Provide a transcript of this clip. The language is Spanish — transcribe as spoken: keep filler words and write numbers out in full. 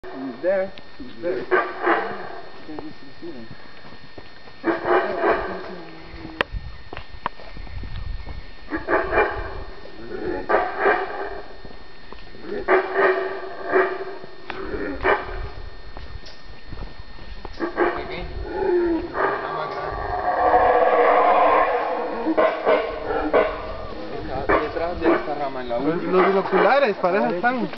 He's there. He's there. Can't get to the ceiling. Detrás de esta rama en la Los binoculares, para eso están.